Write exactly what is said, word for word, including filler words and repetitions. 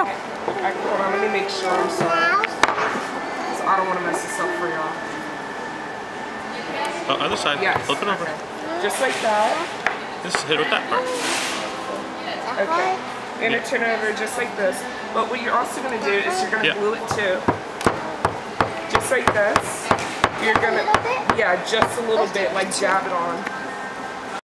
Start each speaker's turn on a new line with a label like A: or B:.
A: go.
B: I, hold on, let me make sure. I'm sorry. So I don't want to mess this up for y'all.
C: Oh, other side.
B: Yes.
C: Flip it over.
B: Okay. Just like that.
C: Just hit it with that part.
B: Okay. And it turn over just like this. But what you're also going to do is you're going to
C: Yeah.
B: glue it too. Just like this. You're going to, yeah, just a little bit, like jab it on.